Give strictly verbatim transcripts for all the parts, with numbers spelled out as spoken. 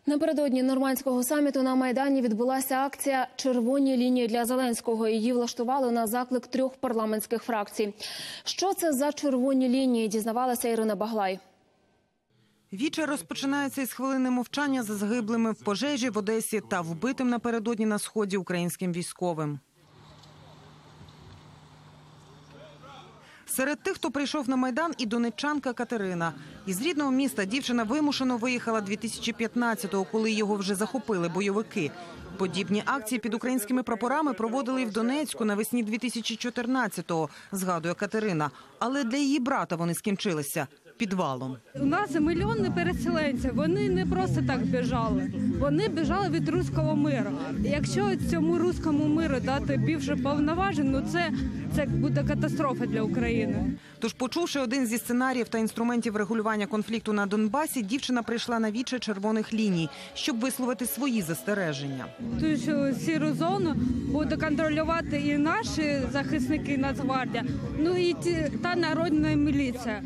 Напередодні нормандського саміту на Майдані відбулася акція «Червоні лінії для Зеленського». Її влаштували на заклик трьох парламентських фракцій. Що це за червоні лінії, дізнавалася Ірина Баглай. Віче розпочинається із хвилини мовчання за загиблими в пожежі в Одесі та вбитим напередодні на Сході українським військовим. Серед тих, хто прийшов на Майдан, і донеччанка Катерина. Із рідного міста дівчина вимушено виїхала дві тисячі п'ятнадцятого, коли його вже захопили бойовики. Подібні акції під українськими прапорами проводили і в Донецьку навесні дві тисячі чотирнадцятого, згадує Катерина. Але для її брата вони скінчилися підвалом. У нас мільйони переселенців, вони не просто так біжали. Вони біжали від руського миру. Якщо цьому руському миру дати більше повноважень, ну це, це буде катастрофа для України. Тож, почувши один зі сценаріїв та інструментів регулювання конфлікту на Донбасі, дівчина прийшла на віче червоних ліній, щоб висловити свої застереження. Ту що сіру зону буде контролювати і наші захисники Нацгвардія, ну і ті, та народна міліція.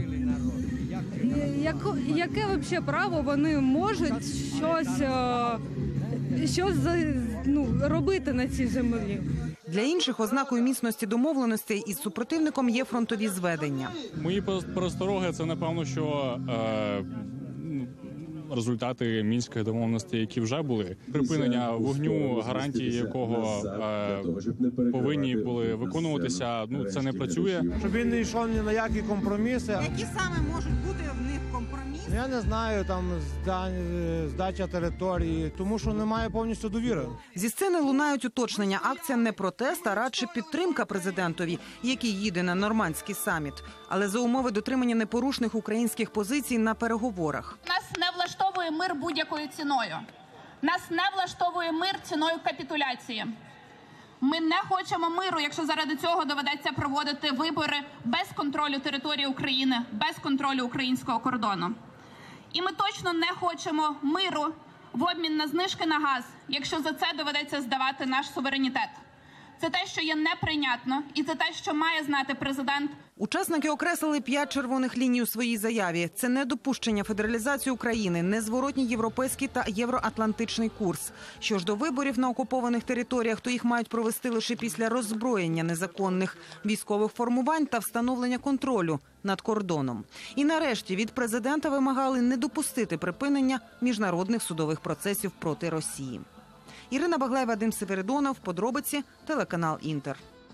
Яко, яке взагалі право вони можуть щось, щось ну, робити на цій землі? Для інших ознакою міцності домовленостей із супротивником є фронтові зведення. Мої перестороги – це, напевно, що е, результати мінських домовленостей, які вже були. Припинення вогню, гарантії якого е, повинні були виконуватися, ну це не працює. Щоб він не йшов ні на які компроміси. Які саме можуть бути в них компроміси? Я не знаю, там здача території, тому що немає повністю довіри. Зі сцени лунають уточнення. Акція не протест, а радше підтримка президентові, який їде на нормандський саміт. Але за умови дотримання непорушних українських позицій на переговорах. Нас не влаштовує мир будь-якою ціною. Нас не влаштовує мир ціною капітуляції. Ми не хочемо миру, якщо заради цього доведеться проводити вибори без контролю території України, без контролю українського кордону. І ми точно не хочемо миру в обмін на знижки на газ, якщо за це доведеться здавати наш суверенітет. Це те, що є неприйнятно, і це те, що має знати президент. Учасники окреслили п'ять червоних ліній у своїй заяві. Це недопущення федералізації України, незворотній європейський та євроатлантичний курс. Що ж до виборів на окупованих територіях, то їх мають провести лише після роззброєння незаконних військових формувань та встановлення контролю над кордоном. І нарешті від президента вимагали не допустити припинення міжнародних судових процесів проти Росії. Ірина Баглай, Вадим Северидонов, подробиці, телеканал «Інтер».